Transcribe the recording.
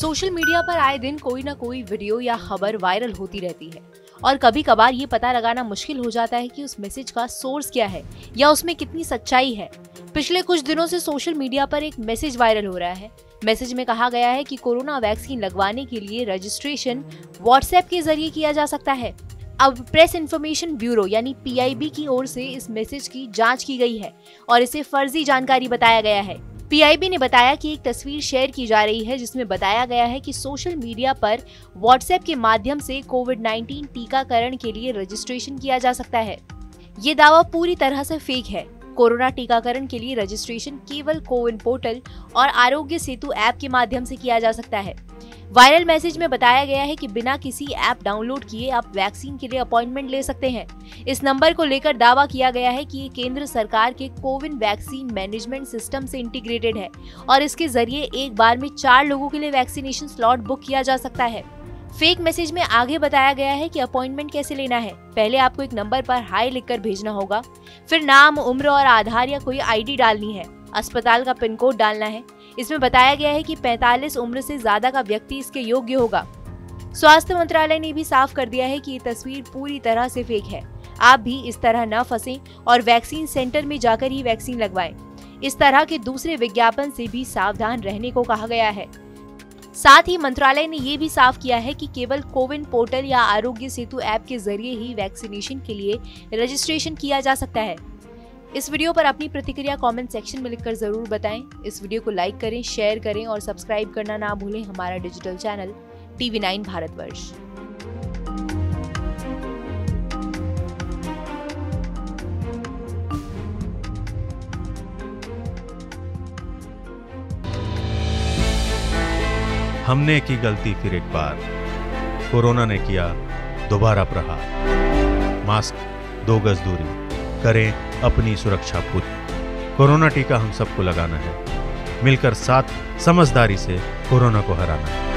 Social media पर आए दिन कोई ना कोई वीडियो या खबर वायरल होती रहती है और कभी कभार ये पता लगाना मुश्किल हो जाता है कि उस मैसेज का सोर्स क्या है या उसमें कितनी सच्चाई है। पिछले कुछ दिनों से सोशल मीडिया पर एक मैसेज वायरल हो रहा है। मैसेज में कहा गया है कि कोरोना वैक्सीन लगवाने के लिए रजिस्ट्रेशन व्हाट्सएप के जरिए किया जा सकता है। अब प्रेस इन्फॉर्मेशन ब्यूरो यानी PIB की ओर से इस मैसेज की जांच की गई है और इसे फर्जी जानकारी बताया गया है। PIB ने बताया कि एक तस्वीर शेयर की जा रही है जिसमें बताया गया है कि सोशल मीडिया पर व्हाट्सएप के माध्यम से कोविड-19 टीकाकरण के लिए रजिस्ट्रेशन किया जा सकता है। ये दावा पूरी तरह से फेक है। कोरोना टीकाकरण के लिए रजिस्ट्रेशन केवल कोविन पोर्टल और आरोग्य सेतु ऐप के माध्यम से किया जा सकता है। वायरल मैसेज में बताया गया है कि बिना किसी ऐप डाउनलोड किए आप वैक्सीन के लिए अपॉइंटमेंट ले सकते हैं। इस नंबर को लेकर दावा किया गया है कि ये केंद्र सरकार के कोविन वैक्सीन मैनेजमेंट सिस्टम से इंटीग्रेटेड है और इसके जरिए एक बार में 4 लोगों के लिए वैक्सीनेशन स्लॉट बुक किया जा सकता है। फेक मैसेज में आगे बताया गया है कि अपॉइंटमेंट कैसे लेना है। पहले आपको एक नंबर पर हाई लिखकर भेजना होगा, फिर नाम, उम्र और आधार या कोई ID डालनी है। अस्पताल का पिन कोड डालना है। इसमें बताया गया है कि 45 उम्र से ज्यादा का व्यक्ति इसके योग्य होगा। स्वास्थ्य मंत्रालय ने भी साफ कर दिया है कि ये तस्वीर पूरी तरह से फेक है। आप भी इस तरह न फंसें और वैक्सीन सेंटर में जाकर ही वैक्सीन लगवाएं। इस तरह के दूसरे विज्ञापन से भी सावधान रहने को कहा गया है। साथ ही मंत्रालय ने ये भी साफ किया है कि केवल कोविन पोर्टल या आरोग्य सेतु ऐप के जरिए ही वैक्सीनेशन के लिए रजिस्ट्रेशन किया जा सकता है। इस वीडियो पर अपनी प्रतिक्रिया कमेंट सेक्शन में लिखकर जरूर बताएं। इस वीडियो को लाइक करें, शेयर करें और सब्सक्राइब करना ना भूलें हमारा डिजिटल चैनल TV9 भारतवर्ष। हमने की गलती फिर एक बार, कोरोना ने किया दोबारा प्रहार। मास्क, 2 गज दूरी, करें अपनी सुरक्षा पूरी। कोरोना टीका हम सबको लगाना है, मिलकर साथ समझदारी से कोरोना को हराना है।